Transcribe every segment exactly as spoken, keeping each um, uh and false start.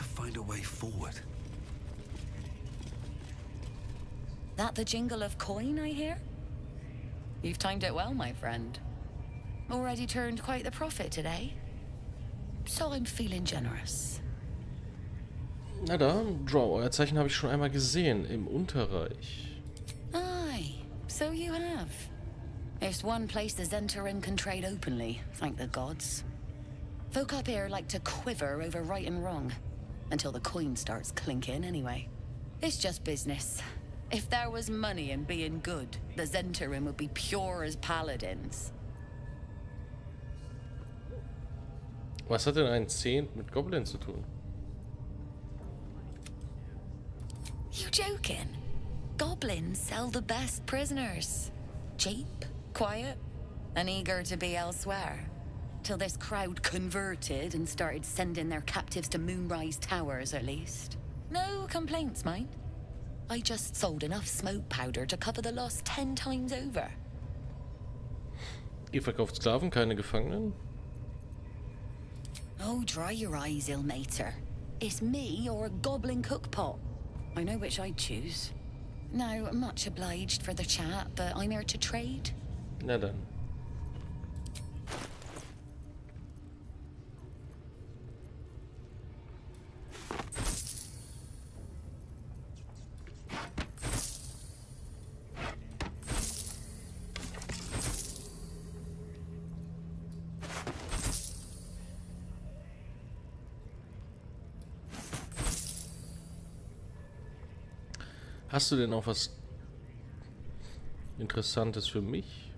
to find a way forward. That the jingle of coin I hear? You've timed it well, my friend. Already turned quite the profit today. So I'm feeling generous. Na da, Draw, euer Zeichen habe ich schon einmal gesehen, im Unterreich. Aye, so you have. It's one place the Zhentarim can trade openly, thank the gods. Folk up here like to quiver over right and wrong, until the coin starts clinking anyway. It's just business. If there was money in being good, the Zhentarim would be pure as paladins. Was hat denn ein Zehnt mit Goblin zu tun? You joking? Goblins sell the best prisoners. Cheap, quiet, and eager to be elsewhere. Till this crowd converted and started sending their captives to Moonrise Towers, at least. No complaints, mind. I just sold enough smoke powder to cover the loss ten times over. Ihr verkauft Sklaven, keine Gefangenen? Oh, dry your eyes, Ilmater. It's me or a goblin cookpot. I know which I'd choose. Now, much obliged for the chat, but I'm here to trade. Na dann. Hast du denn auch was Interessantes für mich?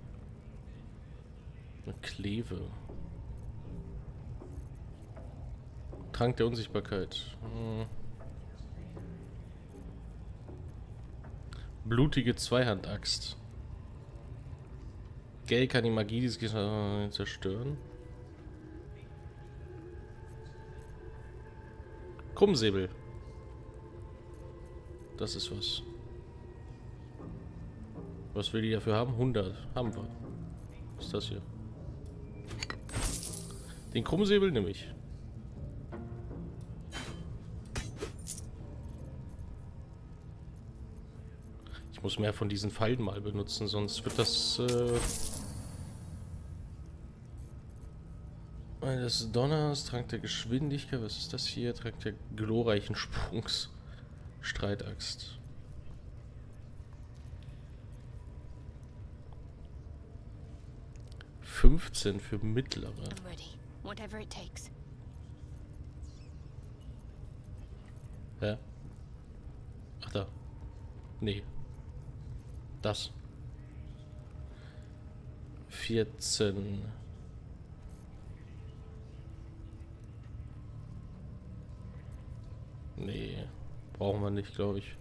Eine Kleve. Trank der Unsichtbarkeit. Hm. Blutige Zweihandaxt. Gale kann die Magie dieses Gegner zerstören. Krummsäbel. Das ist was. Was will die dafür haben? hundert. Haben wir. Was ist das hier? Den Krummsäbel nehme ich. Ich muss mehr von diesen Pfeilen mal benutzen, sonst wird das... Äh das ist Donners, Trank der Geschwindigkeit. Was ist das hier? Trank der glorreichen Sprungs. Streitaxt. fünfzehn für mittlere. Hä? Ach da. Nee. Das. vierzehn. Nee. Brauchen wir nicht, glaube ich.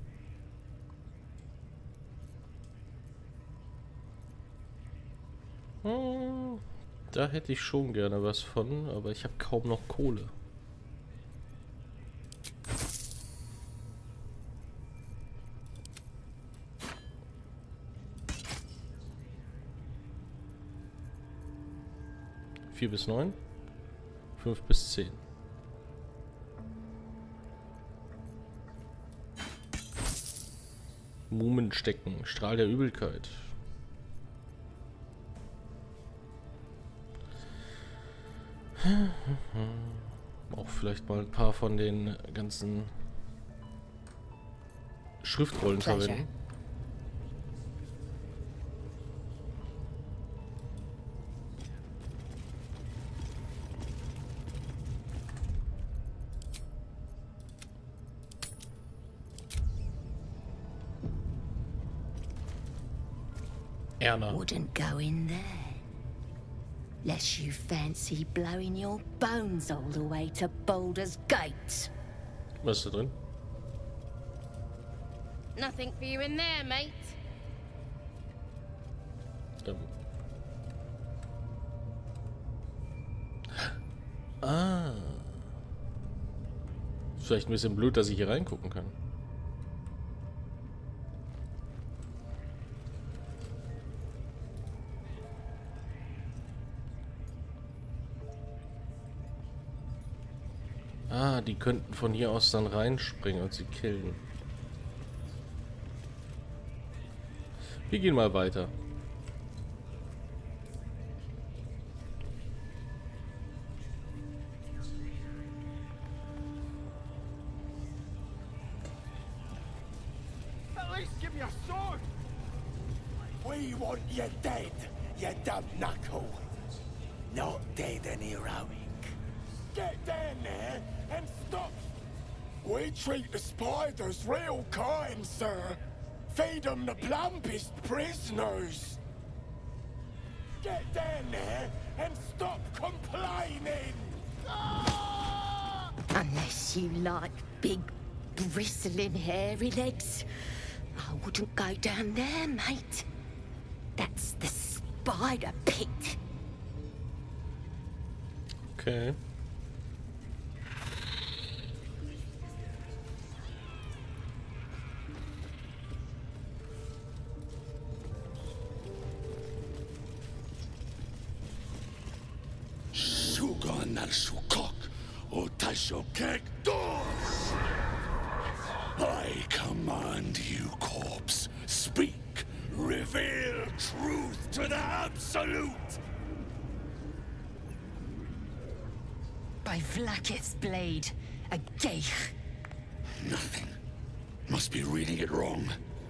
Hm, da hätte ich schon gerne was von, aber ich habe kaum noch Kohle. vier bis neun, fünf bis zehn. Mumenstecken, Strahl der Übelkeit. Auch vielleicht mal ein paar von den ganzen Schriftrollen verwenden. Erna. Wouldn't go in there. Lest you fancy blowing your bones all the way to Baldur's Gate. Was ist da drin? Nothing for you in there, mate. Ähm. Ah. Vielleicht ein bisschen blöd, dass ich hier reingucken kann. Ah, die könnten von hier aus dann reinspringen und sie killen. Wir gehen mal weiter. At least give me a sword! We want you dead, you dumb knuckle. Not dead and heroic. Get down there and stop. We treat the spiders real kind, sir. Feed them the plumpest prisoners. Get down there and stop complaining. Ah! Unless you like big, bristling, hairy legs, I wouldn't go down there, mate. That's the spider pit. Okay. Shukok, Otashokek doors. I command you, corpse. Speak. Reveal truth to the absolute. By Vlaakith's blade, a geich. Nothing. Must be reading it wrong.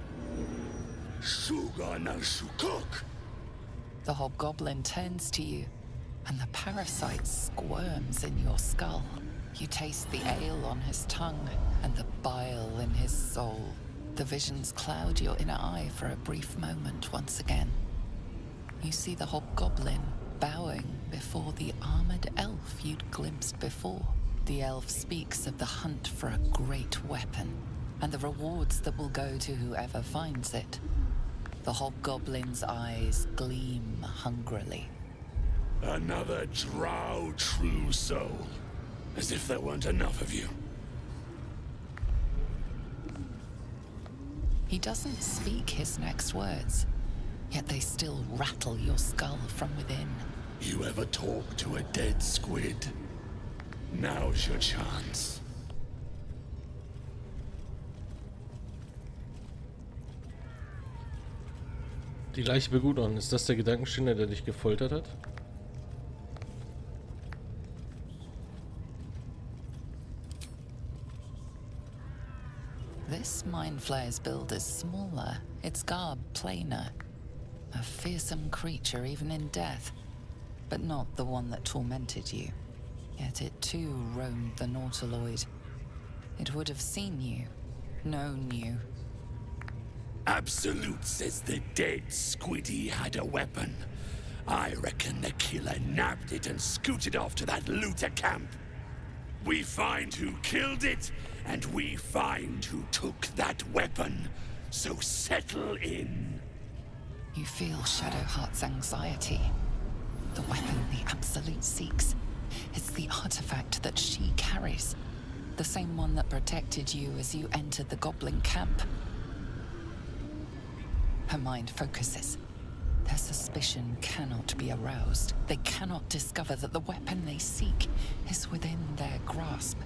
Shuga Shukok. The hobgoblin turns to you, and the parasite squirms in your skull. You taste the ale on his tongue, and the bile in his soul. The visions cloud your inner eye for a brief moment once again. You see the hobgoblin bowing before the armored elf you'd glimpsed before. The elf speaks of the hunt for a great weapon, and the rewards that will go to whoever finds it. The hobgoblin's eyes gleam hungrily. Another drow true soul. As if there weren't enough of you. He doesn't speak his next words, yet they still rattle your skull from within. You ever talk to a dead squid? Now's your chance. Die Leiche begutachten. Ist das der Gedankenschinder, der dich gefoltert hat? This mind flayer's build is smaller, its garb plainer. A fearsome creature even in death, but not the one that tormented you. Yet it too roamed the Nautiloid. It would have seen you, known you. Absolute says the dead squiddy had a weapon. I reckon the killer nabbed it and scooted off to that looter camp. We find who killed it, and we find who took that weapon. So settle in. You feel Shadowheart's anxiety. The weapon the Absolute seeks. It's the artifact that she carries. The same one that protected you as you entered the goblin camp. Her mind focuses. Their suspicion cannot be aroused. They cannot discover that the weapon they seek is within their grasp.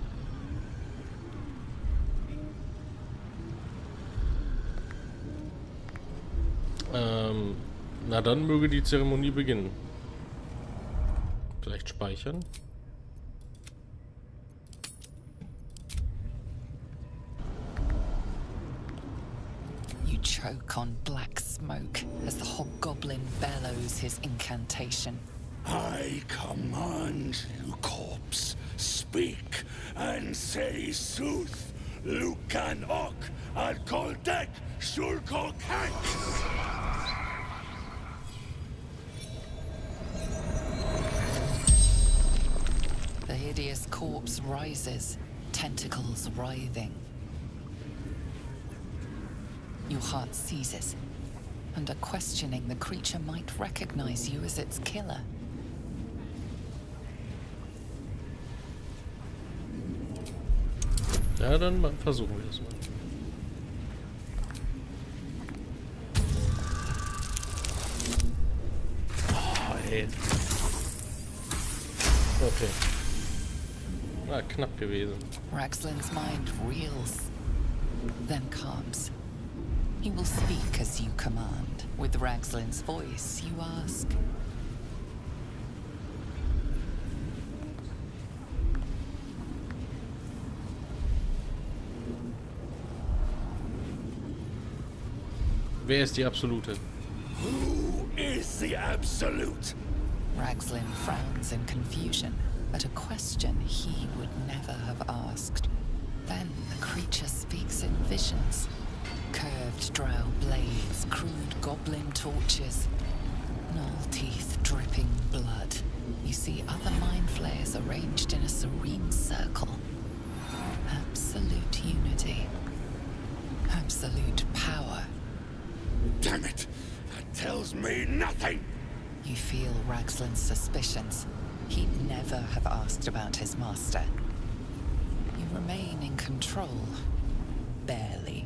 Ähm, na dann möge die Zeremonie beginnen. Vielleicht speichern? You choke on black smoke as the hobgoblin bellows his incantation. I command you, corpse. Speak and say sooth. Lucan ok al koldek shulkol kank. The hideous corpse rises, tentacles writhing. Your heart seizes. Under questioning, the creature might recognize you as its killer. Ja, dann mal versuchen wir das mal. Oh, ey. Okay. Ah, knapp gewesen. Raxlin's mind reels, then calms. He will speak as you command. With Raxlin's voice, you ask. Wer ist die Absolute? Who is the Absolute? Raxlin frowns in confusion at a question he would never have asked. Then the creature speaks in visions. Curved drow blades, crude goblin torches, gnoll teeth dripping blood. You see other mind flayers arranged in a serene circle. Absolute unity. Absolute power. Damn it! That tells me nothing! You feel Raxlin's suspicions. He'd never have asked about his master. You remain in control. Barely.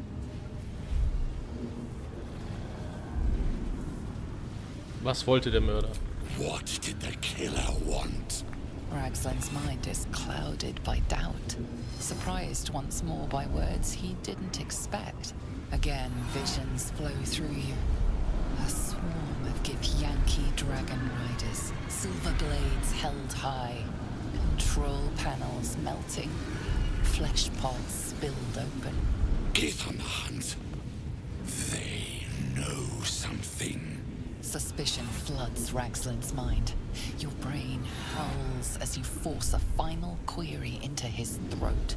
Was wollte der Mörder? What did the killer want? Raxlin's mind is clouded by doubt. Surprised once more by words he didn't expect. Again, visions flow through you. A swarm of Githyanki dragon riders, silver blades held high, control panels melting, flesh pods spilled open. Gith on the hunt. They know something. Suspicion floods Raxlin's mind. Your brain howls as you force a final query into his throat.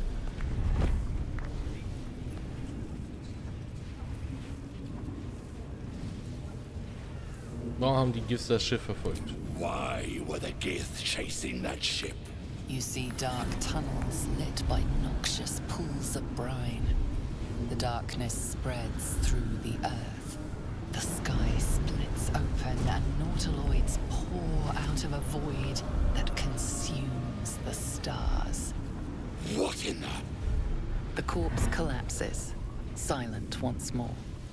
Warum haben die Giths das Schiff verfolgt? Why were the Gith chasing that ship? You see dark tunnels lit by noxious pools of brine. The darkness spreads through the earth. The sky splits open and nautiloids pour out of a void that consumes the stars. What in the... The corpse collapses, silent once more.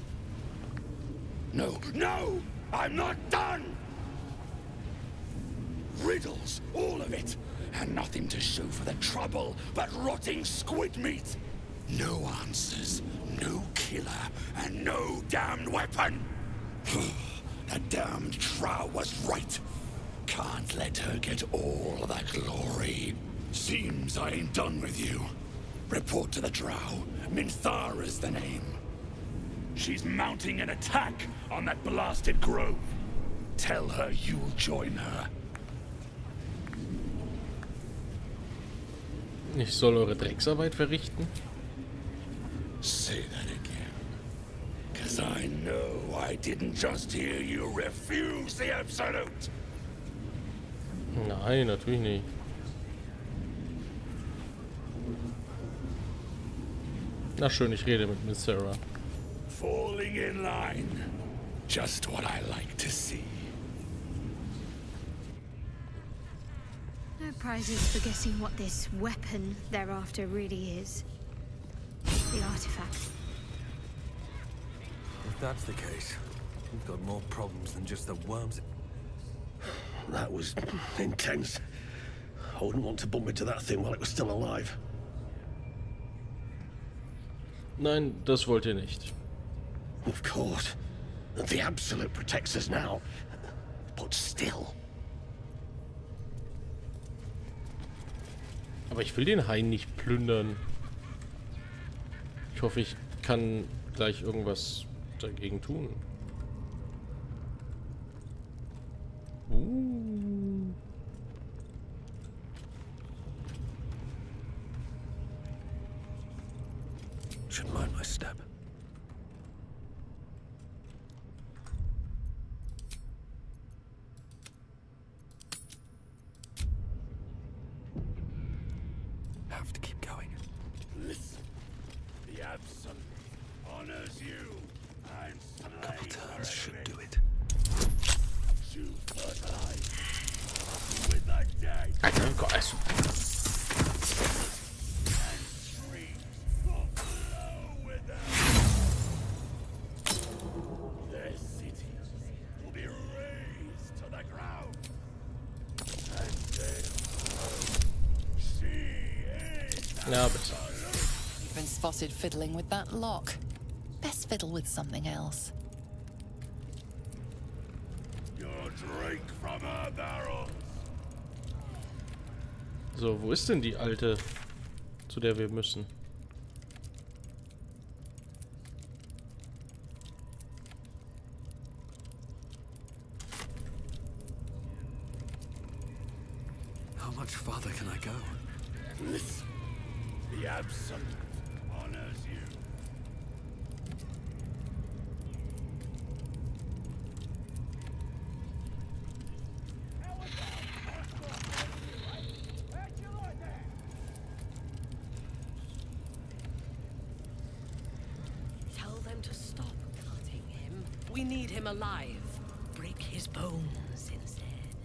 No, no! I'm not done! Riddles, all of it. And nothing to show for the trouble but rotting squid meat. No answers, no killer, and no damned weapon. That damned Drow was right. Can't let her get all that glory. Seems I ain't done with you. Report to the Drow. Minthara's the name. She's mounting an attack on that blasted grove. Tell her you'll join her. Ich soll eure Drecksarbeit verrichten? Say that again. Cause I know I didn't just hear you refuse the Absolute. Nein, natürlich nicht. Na schön, ich rede mit Miss Sarah. Falling in line. Just what I like to see. No prizes for guessing what this weapon they're after really is. The artifact. If that's the case, we've got more problems than just the worms. That was intense. I wouldn't want to bump into that thing while it was still alive. Nein, das wollt ihr nicht. Of course. The Absolute protects us now. But still. Aber ich will den Hain nicht plündern. Ich hoffe, ich kann gleich irgendwas dagegen tun. Uh. Should mind my step. Have to keep going. Listen. The Absolute honors you and A couple turns should do it. to fertilize with the dead Alter, Gott, also. and streams will flow with them. Ja, besser. You've been spotted fiddling with that lock. Best fiddle with something else. Your drink from her barrels. So, wo ist denn die alte, zu der wir müssen? How much farther can I go? The Absolute honors you. Tell them to stop cutting him. We need him alive. Break his bones instead.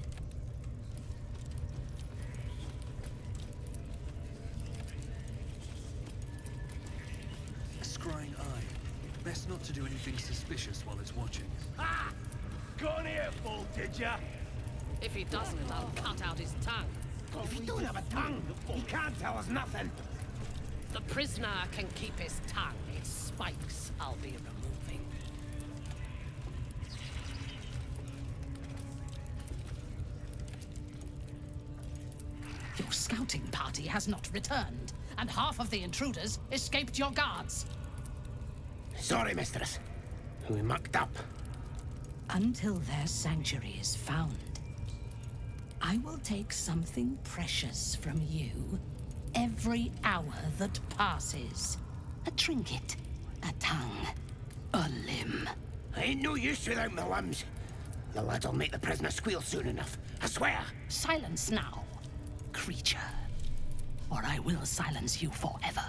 Scrying eye. Best not to do anything suspicious while it's watching. Ha! Got here, fool, did ya? If he doesn't, I'll cut out his tongue. If he don't have a tongue, he can't tell us nothing. The prisoner can keep his tongue. Its spikes I'll be removing. Your scouting party has not returned, and half of the intruders escaped your guards. Sorry, mistress. We mucked up. Until their sanctuary is found, I will take something precious from you every hour that passes. A trinket, a tongue, a limb. I ain't no use without my limbs. The lads'll make the prisoner squeal soon enough. I swear. Silence now, creature, or I will silence you forever.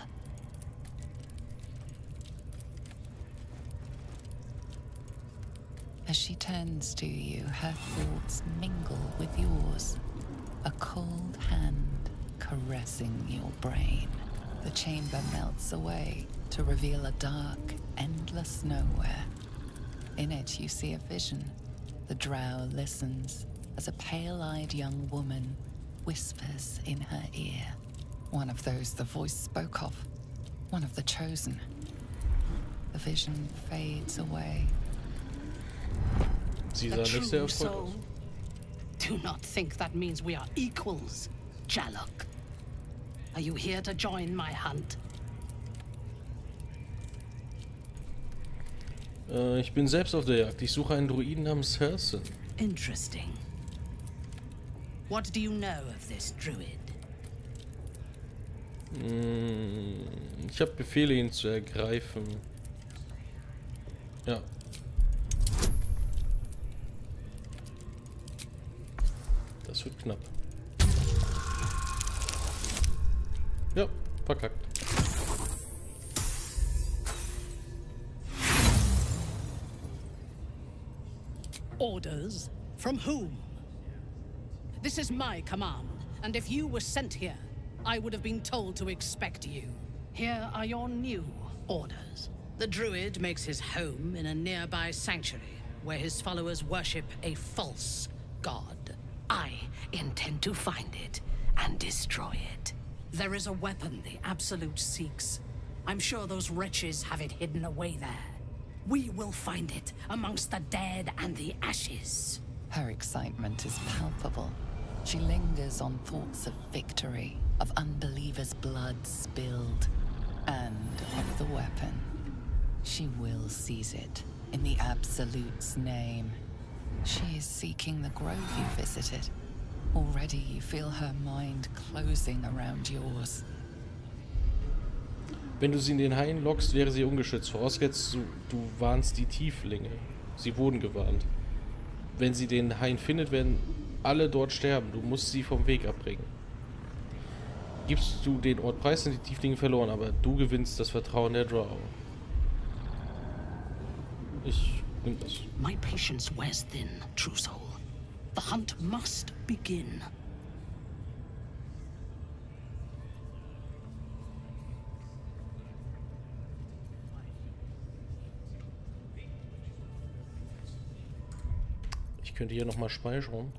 As she turns to you, her thoughts mingle with yours. A cold hand caressing your brain. The chamber melts away to reveal a dark, endless nowhere. In it, you see a vision. The drow listens as a pale-eyed young woman whispers in her ear. One of those the voice spoke of. One of the chosen. The vision fades away. Sie A sah nicht sehr true erfreut soul. aus. Do not think that means we are equals, Jalok. Are you here to join my hunt? Äh, ich bin selbst auf der Jagd. Ich suche einen Druiden namens Herson. Interesting. What do you know of this druid? Hm, ich habe Befehle, ihn zu ergreifen. Ja. Das wird knapp. Ja, verkackt. Orders? From whom? This is my command, and if you were sent here, I would have been told to expect you. Here are your new orders. The druid makes his home in a nearby sanctuary, where his followers worship a false god. I intend to find it and destroy it. There is a weapon the Absolute seeks. I'm sure those wretches have it hidden away there. We will find it amongst the dead and the ashes. Her excitement is palpable. She lingers on thoughts of victory, of unbelievers' blood spilled, and of the weapon. She will seize it, in the Absolute's name. She is seeking the grove you visited. Already you feel her mind closing around yours. Wenn du sie in den Hain lockst, wäre sie ungeschützt. Vorausgesetzt, du, du warnst die Tieflinge. Sie wurden gewarnt. Wenn sie den Hain findet, werden alle dort sterben. Du musst sie vom Weg abbringen. Gibst du den Ort preis, sind die Tieflinge verloren, aber du gewinnst das Vertrauen der Drow. Ich nimm das. My patience wears thin, true soul. The hunt must begin. Ich könnte hier nochmal speichern.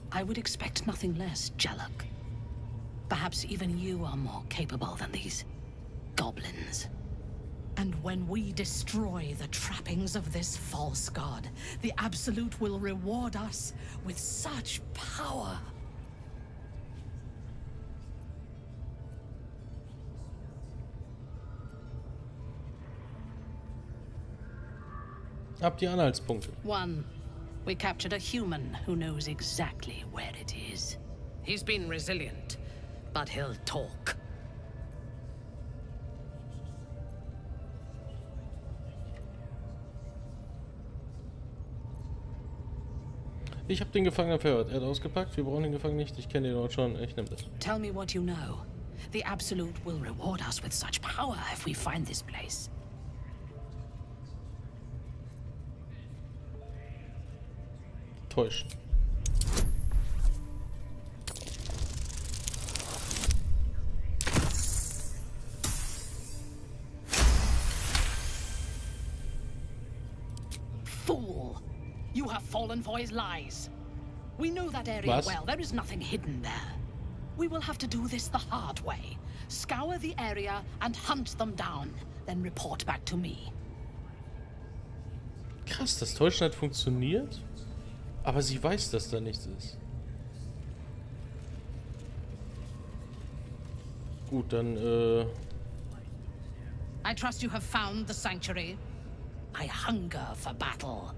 I would expect nothing less, Jellic. Perhaps even you are more capable than these goblins. And when we destroy the trappings of this false god, the Absolute will reward us with such power. Habt ihr Anhaltspunkte? One, we captured a human who knows exactly where it is. He's been resilient, but he'll talk. Ich habe den Gefangenen verhört. Er hat ausgepackt. Wir brauchen den Gefangenen nicht. Ich kenne den Ort schon. Ich nehme das. Tell me what you know. The Absolute will reward us with such power if we find this place. Täuschen. Fool! You have fallen for his lies. We know that area Was? well. There is nothing hidden there. We will have to do this the hard way. Scour the area and hunt them down. Then report back to me. Krass, das Täuschen hat funktioniert? Aber sie weiß, dass da nichts ist. Gut, dann, äh... I trust you have found the sanctuary. I hunger for battle.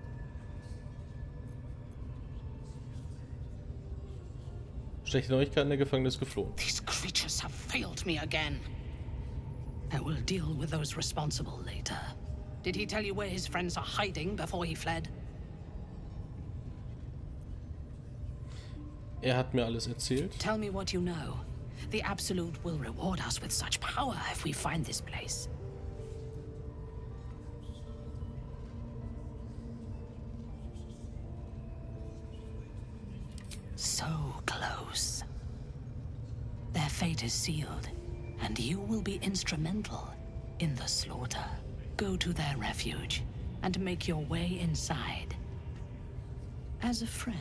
Schlechte Neuigkeiten, der Gefangene ist geflohen. These creatures have failed me again. I will deal with those responsible later. Did he tell you where his friends are hiding before he fled? Er hat mir alles erzählt. Tell me what you know. The Absolute will reward us with such power if we find this place. So close. Their fate is sealed, and you will be instrumental in the slaughter. Go to their refuge and make your way inside. As a friend.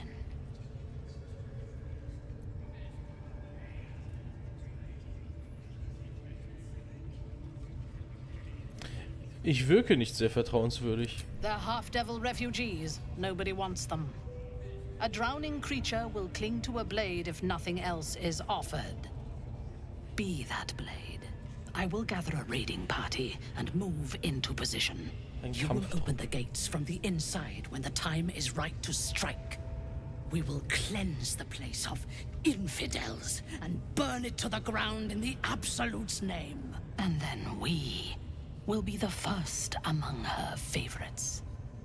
Ich wirke nicht sehr vertrauenswürdig. They're half-devil refugees. Nobody wants them. A drowning creature will cling to a blade if nothing else is offered. Be that blade. I will gather a raiding party and move into position. You will open the gates from the inside when the time is right to strike. We will cleanse the place of infidels and burn it to the ground in the Absolute's name. And then we will be the first among her favorites.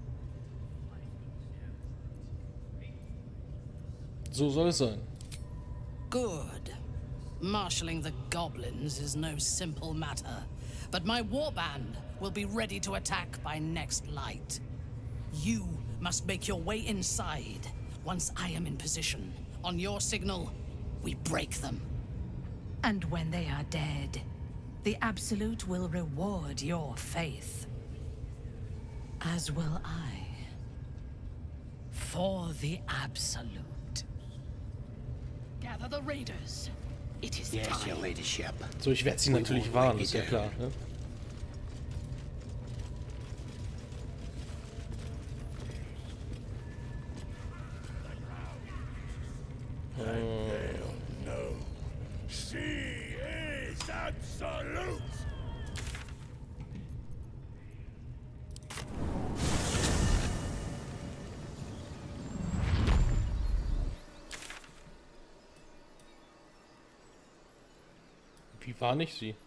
So soll es sein. Good. Marshalling the goblins is no simple matter, but my warband will be ready to attack by next light. You must make your way inside. Once I am in position, on your signal, we break them. And when they are dead, the Absolute will reward your faith. As will I. For the Absolute. Gather the raiders. It is Yes, time. your ladyship. So, ich werde sie natürlich warnen, ist ja klar, ne? They'll know. She is Absolute. Wie warne ich sie?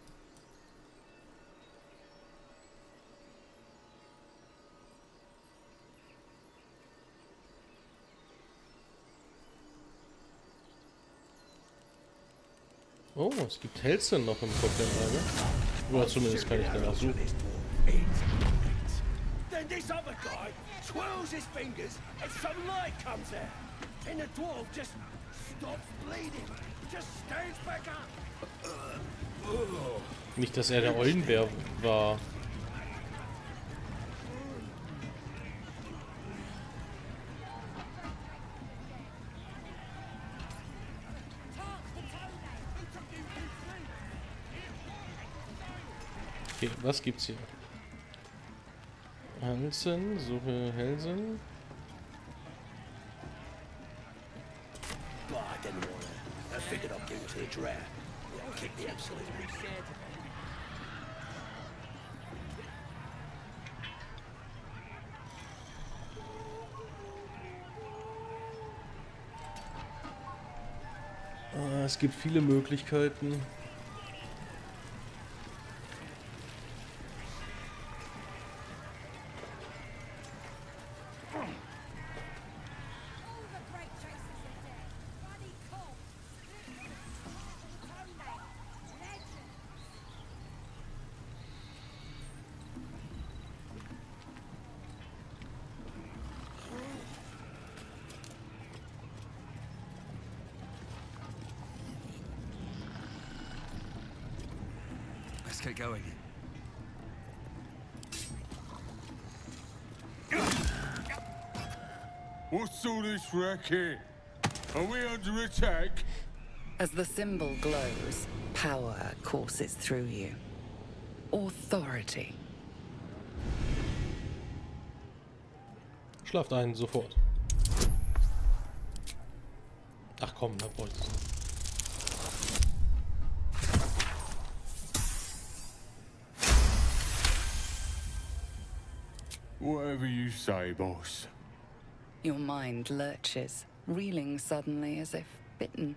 Oh, es gibt Hälse noch im Goblin-Lager. Oder zumindest kann ich danach suchen. Then this other guy twirls his fingers and some light comes out. And the dwarf just stops bleeding. Just stands back up. Nicht, dass er der Eulenbär war. Okay, was gibt's hier? Hansen, suche Helsen. But I didn't want it. I figured I'd give it to the Dread. Kick the absolute. Ah, es gibt viele Möglichkeiten. Let's get going. What's all this racket? Are we under attack? As the symbol glows, power courses through you. Authority. Schlaft ein, sofort. Ach komm, da wolltest du. Whatever you say, boss. Your mind lurches, reeling suddenly as if bitten.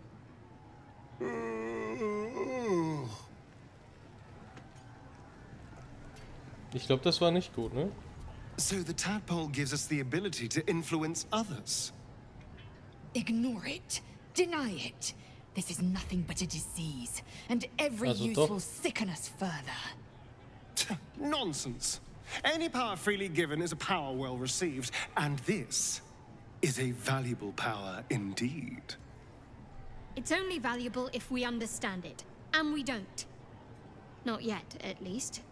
Ich glaube, das war nicht gut, ne? So the tadpole gives us the ability to influence others. Ignore it. Deny it. This is nothing but a disease, and every Also use doch. will sicken us further. Nonsense. Any power freely given is a power well received, and this is a valuable power indeed. It's only valuable if we understand it, and we don't. Not yet, at least.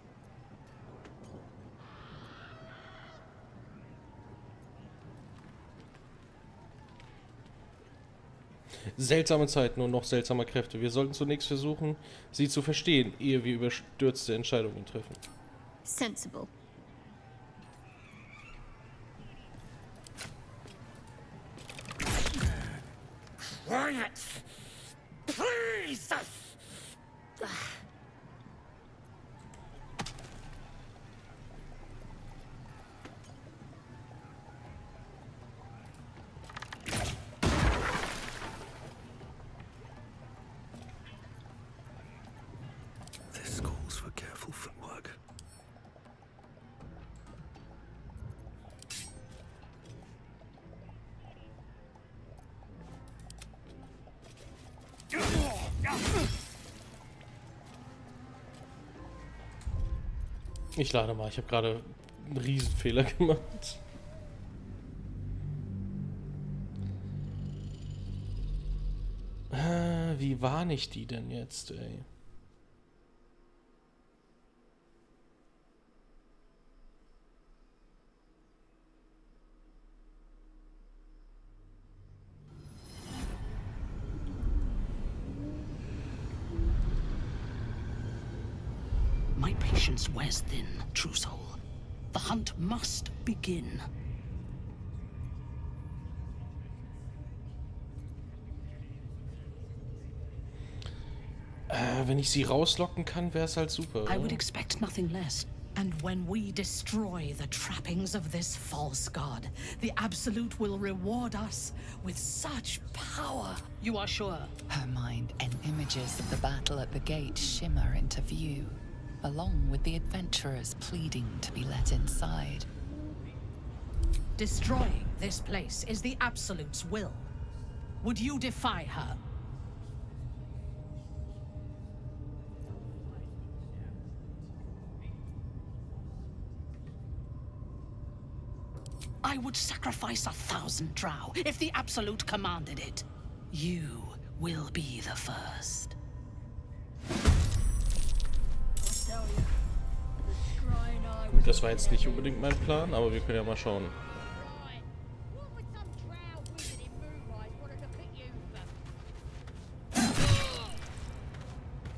Seltsame Zeiten und noch seltsamer Kräfte. Wir sollten zunächst versuchen, sie zu verstehen, ehe wir überstürzte Entscheidungen treffen. Sensible. Quiet! Please! This calls for careful footwork. Ich lade mal, ich habe gerade einen Riesenfehler gemacht. Ah, wie warne ich die denn jetzt, ey? My patience wears thin, true soul. The hunt must begin. Äh, wenn ich sie rauslocken kann, wäre es halt super. I would Oder? expect nothing less. And when we destroy the trappings of this false god, the Absolute will reward us with such power. You are sure? Her mind and images of the battle at the gate shimmer into view, along with the adventurers pleading to be let inside. Destroying this place is the Absolute's will. Would you defy her? I would sacrifice a thousand drow if the Absolute commanded it. You will be the first. Gut, das war jetzt nicht unbedingt mein Plan, aber wir können ja mal schauen.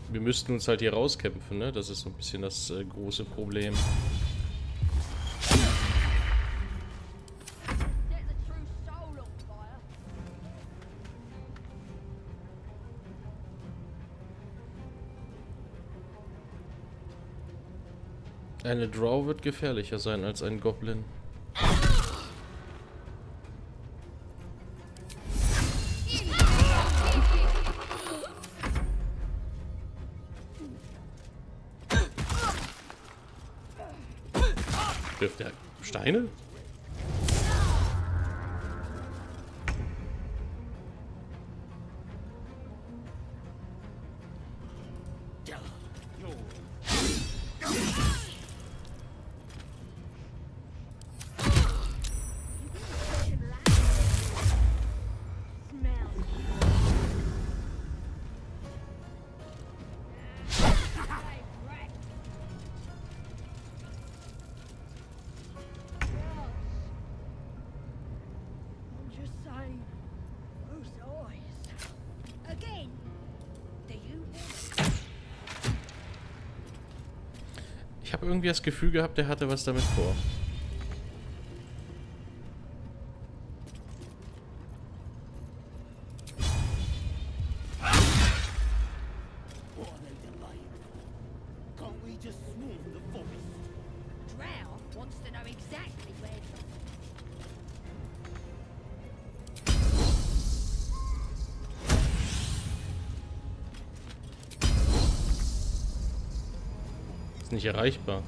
Wir müssten uns halt hier rauskämpfen, ne? Das ist so ein bisschen das äh, große Problem. Eine Drow wird gefährlicher sein als ein Goblin. Wirft er Steine? Ich habe irgendwie das Gefühl gehabt, der hatte was damit vor. Nicht erreichbar.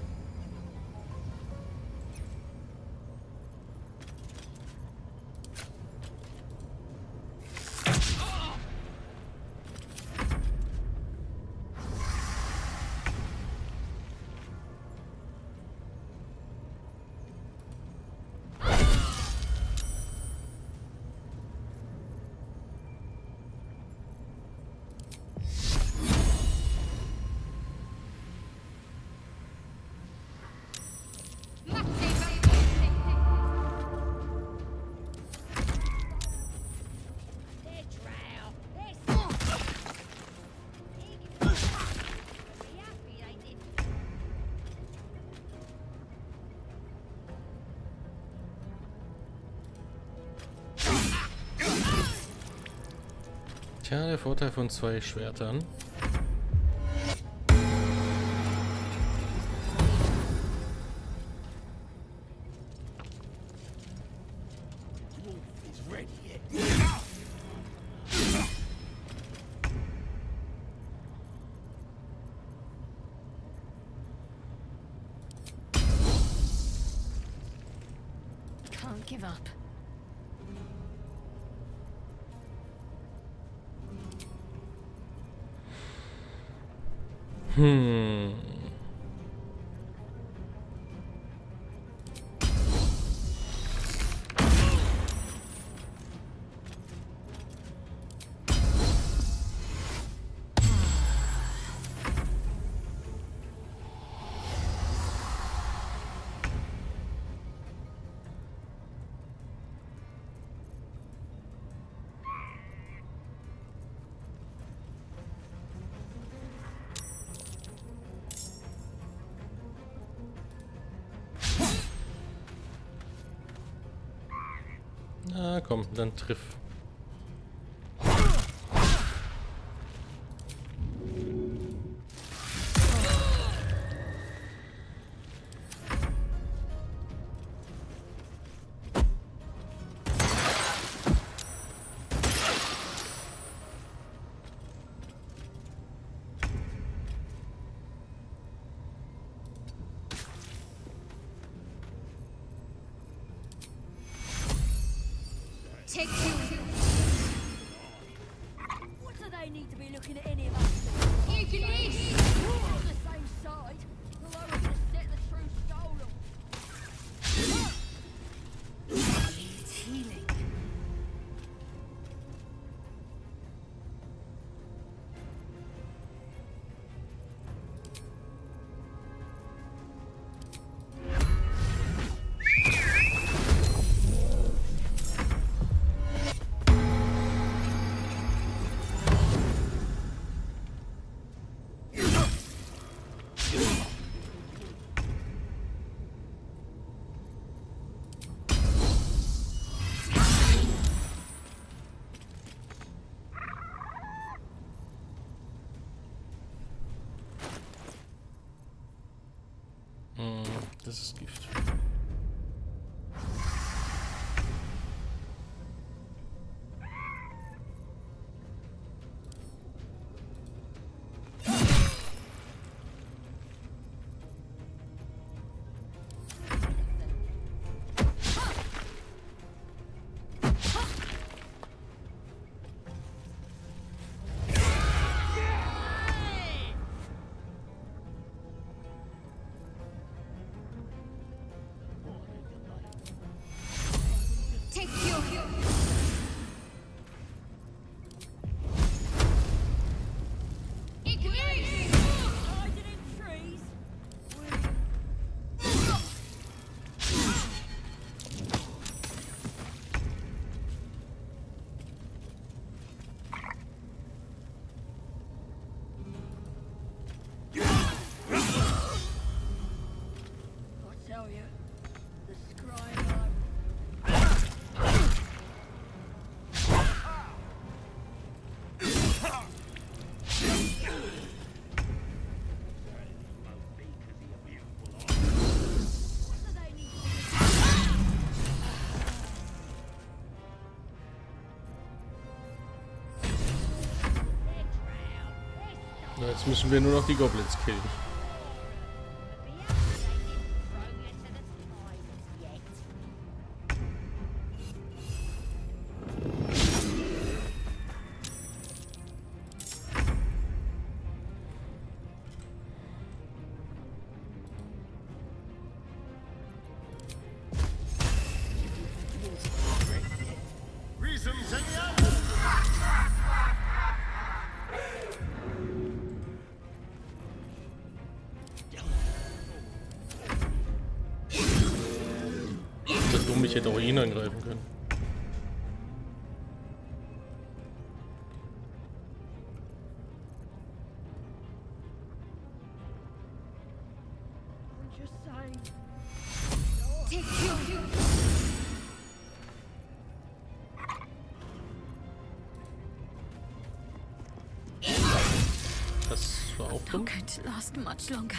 Tja, der Vorteil von zwei Schwertern. Can't give up. Hmm. Na komm, dann triff. Take two. What do they need to be looking at any of us? You can eat. We're on the same side. Although we're going to set the true stone on. Needs healing. das ist Gift. Jetzt müssen wir nur noch die Goblins killen. Ich hätte auch ihn angreifen können. Das war auch dumm. Not going to last much longer.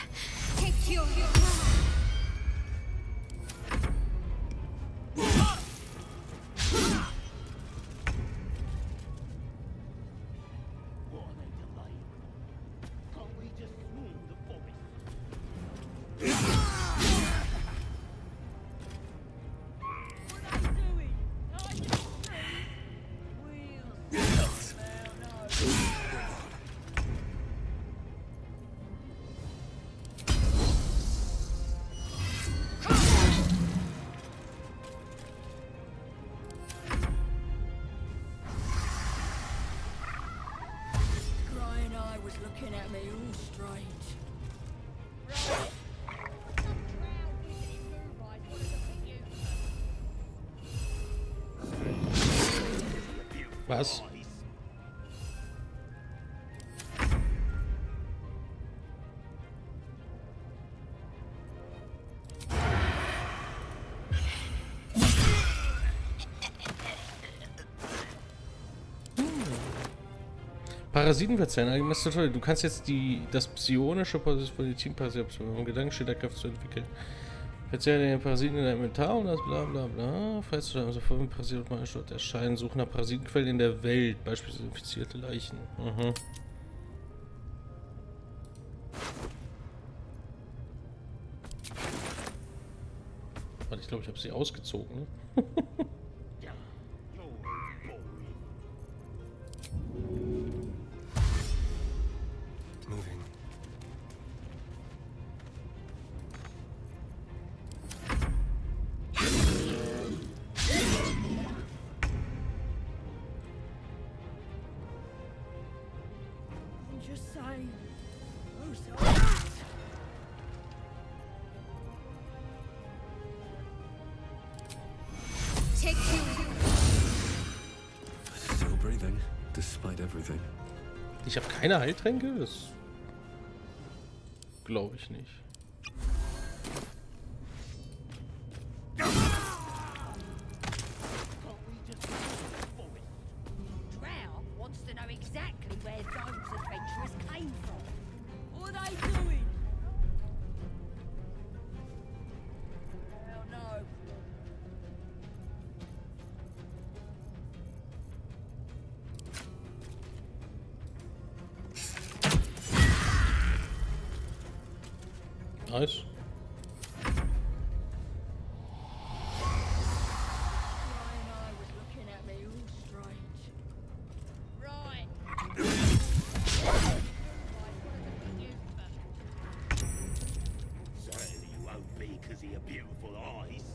Was? Parasiten verzeihen, allgemeines Tutorial. Du kannst jetzt die, das psionische Teamparasiten um Gedankenschilderkraft zu entwickeln. Verzehre den Parasiten in deinem Inventar und das bla bla bla. Falls du dann sofort ein Parasit mal dort erscheinen, suche nach Parasitenquellen in der Welt, beispielsweise infizierte Leichen. Mhm. Warte, ich glaube, ich habe sie ausgezogen, ne? Ich habe keine Heiltränke? Das glaube ich nicht. Nice. Certainly you won't be because of your beautiful eyes.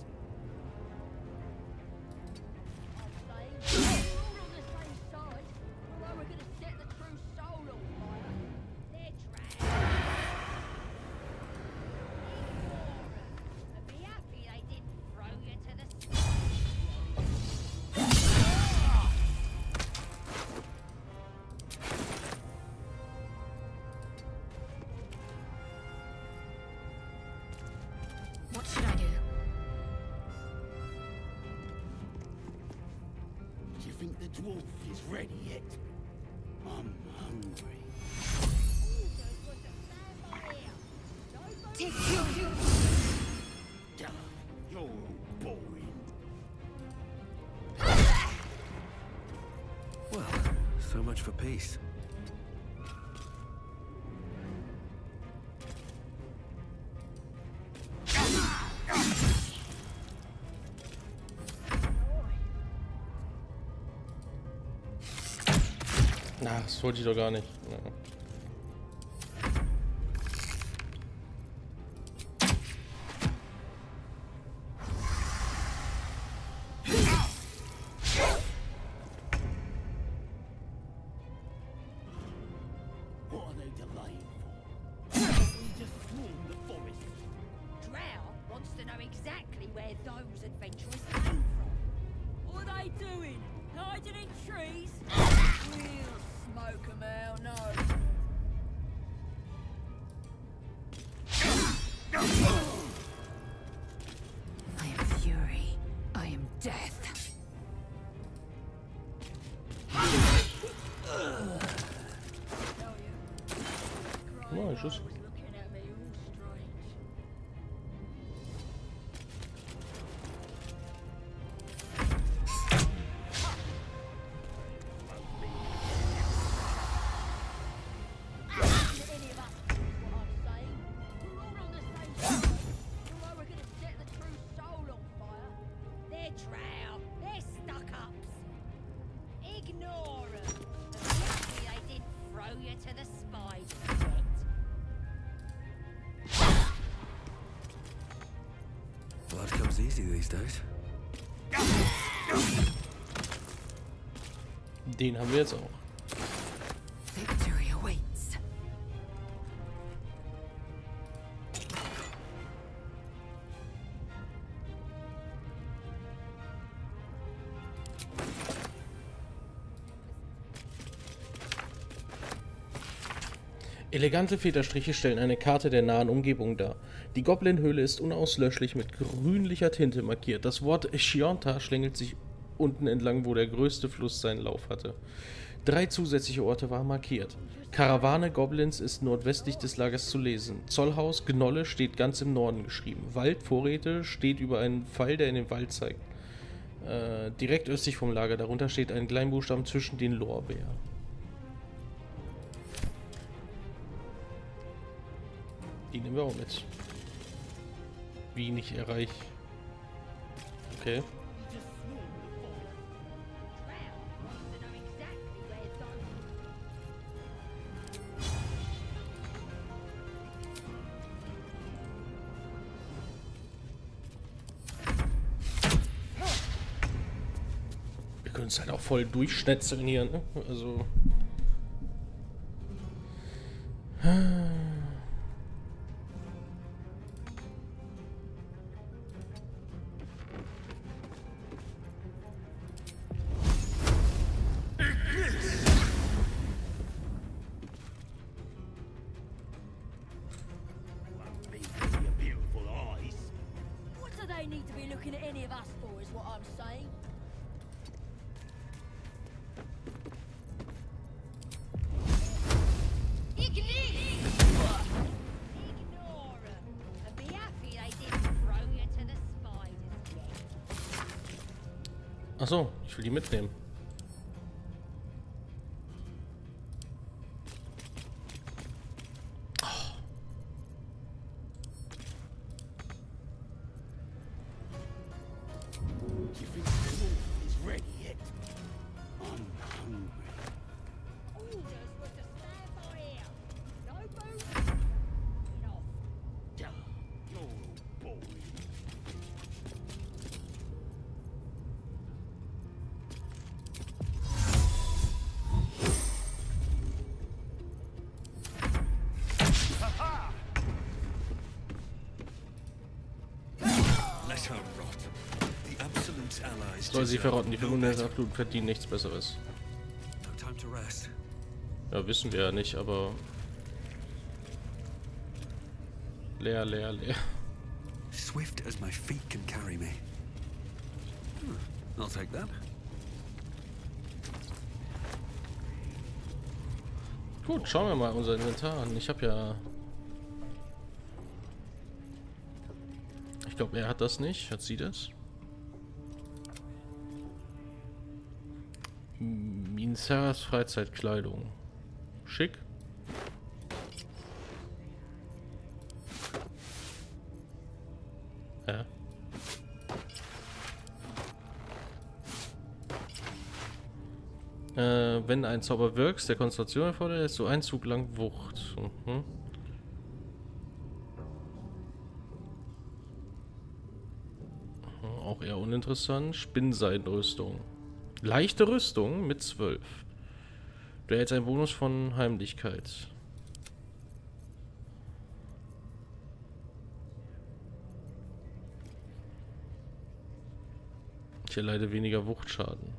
We're all on the same side. Although we're gonna set the true soul on fire. They're trash. I'd be happy they didn't throw you to the What should I do? Do you think the dwarf is ready yet? I'm hungry. Take you. Duh, you're all boring. Well, so much for peace. Na, das wollte ich doch gar nicht. Ja. What are they delaying for? We just swarmed the forest. Drow wants to know exactly where those adventurers came from. What are they doing? Hiding in trees? We'll smoke them out, no. I am fury. I am death. Oh, tschüss. Looking at me all strange. Any of us knows what I'm saying. We're all on the same side. Although we're gonna set the true soul on fire. They're drow. They're stuck-ups. Ignore them. Lucky they didn't throw you to the spiders yet. Blood comes easy these days. Den haben wir jetzt auch. Victory awaits. Elegante Federstriche stellen eine Karte der nahen Umgebung dar. Die Goblin-Höhle ist unauslöschlich mit grünlicher Tinte markiert. Das Wort Shionta schlängelt sich unten entlang, wo der größte Fluss seinen Lauf hatte. Drei zusätzliche Orte waren markiert. Karawane Goblins ist nordwestlich des Lagers zu lesen. Zollhaus Gnolle steht ganz im Norden geschrieben. Wald Vorräte steht über einen Pfeil, der in den Wald zeigt. Äh, direkt östlich vom Lager. Darunter steht ein Kleinbuchstaben zwischen den Lorbeer. Die nehmen wir auch mit. Wenig erreicht. Okay. Wir können es halt auch voll durchschnetzeln hier, ne? Also. What do they need to be looking at any of us for, is what I'm saying. Ignore them. And be happy they didn't throw you to the spiders yet. Achso, ich will die mitnehmen. Soll sie verrotten, die fünfhundert Abbluten verdienen nichts Besseres. Ja, wissen wir ja nicht, aber... Leer, leer, leer. Swift as my feet can carry me. I'll take that. Gut, schauen wir mal unser Inventar an. Ich habe ja... Ich glaube, er hat das nicht. Hat sie das? Minsaras Freizeitkleidung. Schick. Ja. Äh, wenn ein Zauber wirkst, der Konzentration erfordert, ist so ein Zug lang Wucht. Mhm. Auch eher uninteressant. Spinnenseidenrüstung. Leichte Rüstung mit zwölf. Du erhältst einen Bonus von Heimlichkeit. Ich erleide weniger Wuchtschaden.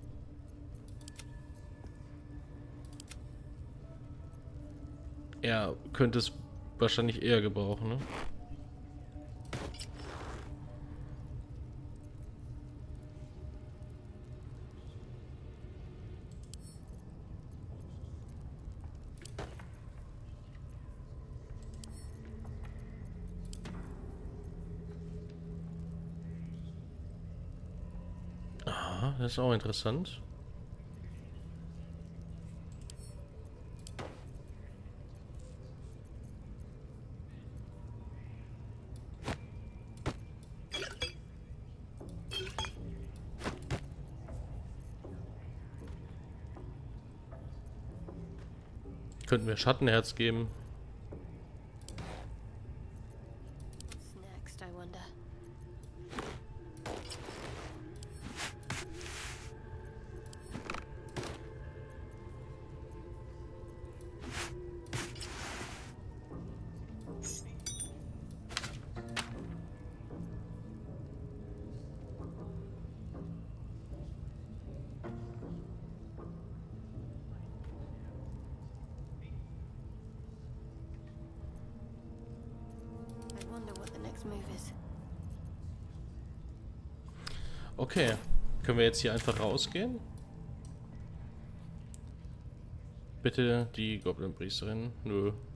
Er könnte es wahrscheinlich eher gebrauchen, ne? Aha, das ist auch interessant. Könnten wir Schattenherz geben. Next, I wonder. Okay, können wir jetzt hier einfach rausgehen? Bitte die Goblin-Priesterin. Nö.